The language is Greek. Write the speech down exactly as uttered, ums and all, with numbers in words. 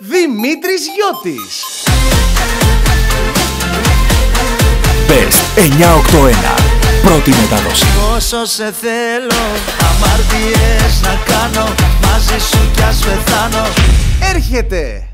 Δημήτρης Γιώτης. Best εννιακόσια ογδόντα ένα. Πρώτη μετάδοση. Όσο σε θέλω, αμαρτίες να κάνω, μαζί σου κι ας πεθάνω. Έρχεται